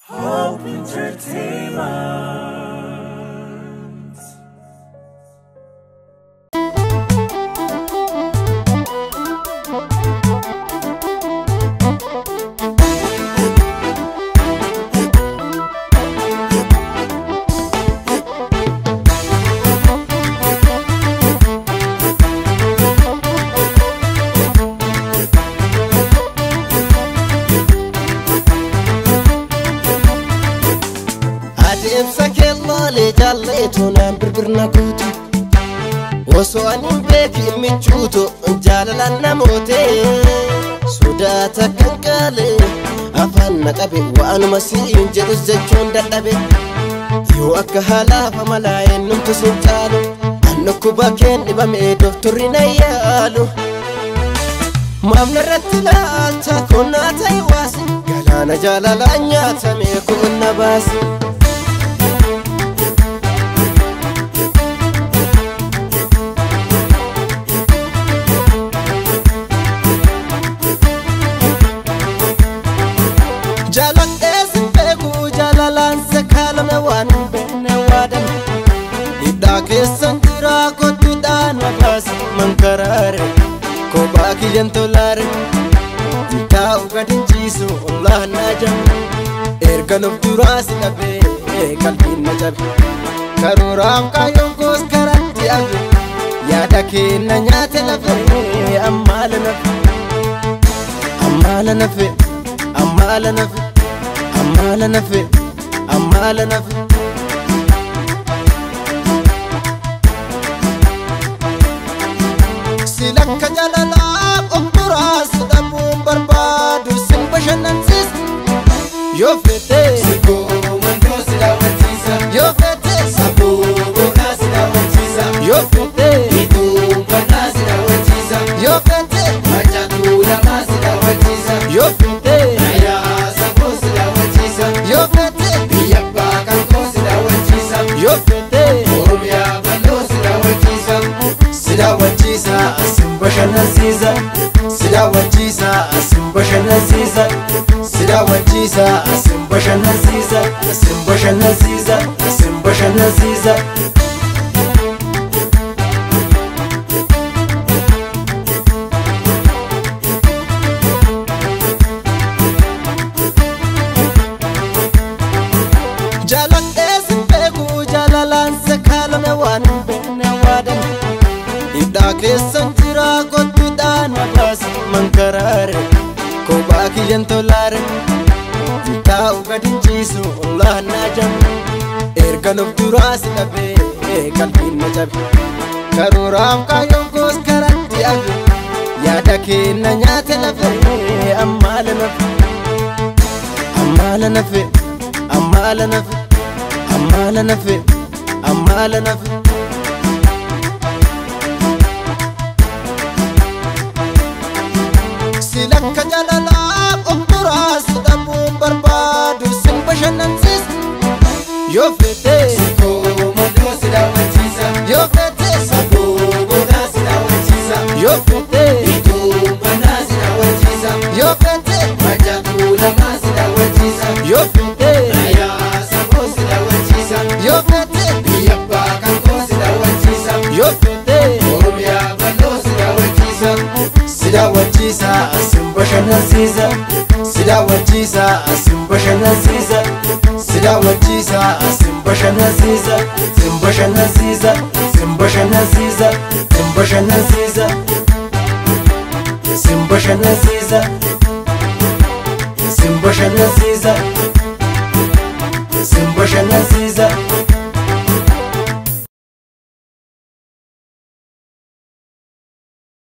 Hope Entertainment. Sakellale jalle tonan birbirna kutu Oso anin beki michuto jalala namote Sudata kankale afan naqabe waanu masiin jedhu jechuun dadhabe Yoo akka halafa malaayin numtu sintalu Annokku bakkeen dhibame doktorri na yaalu Maamna irratti laalcha konnaa ta'i waasi Galaana jaalala nyaatame konna baasi Santira kotu dan wabas mangkarare ko baki jantolare Tau gadin jisu Allah najam ergan obduras nabe kalbin najab karuram kayong kos karanti abe yada ke nanyate nabe amala nabe amala nabe amala nabe amala nabe amala nabe Silakka jalala umburas dabum barbadu sin bashanansis Yo fete Siko mando silawatisa Yo fete Sabu bona silawatisa Yo fete Itu bana silawatisa Yo fete Majatu lama silawatisa Yo fete Naya sabu silawatisa Yo fete Biyabba kanko silawatisa Yo fete Orumya bando silawatisa Silawatisa Bashanasiza Sida wajisa asim bashanasiza Sida wajisa asim bashanasiza Asim bashanasiza Asim bashanasiza Jalan esin begu jalalan sekalame wanu bene wadan Ida kesan kotu dan wabas mangkarare ko baki jantolare Tau gadin jisu Allah najam ergan obduras nabe kalbin najab karuram kayong kos karanti abe yada ke nanyate nabe amala nabe amala nabe amala nabe amala nabe amala nabe Silakka jalala umburas dabum barbadu sin bashanansis Yo fete Siko mando silawatisa Yo fete Sabu bona silawatisa Yo fete Itu bana silawatisa Yo fete Majatu lama silawatisa Yo fete Naya sabu silawatisa Yo fete Biyabba kanko silawatisa Yo fete Orumya bando silawatisa Sida wajisa asim bashanasiza Sida wajisa asim bashanasiza Sida wajisa asim bashanasiza Sim bashanasiza Sim bashanasiza Sim bashanasiza Sim bashanasiza Sim bashanasiza Sim bashanasiza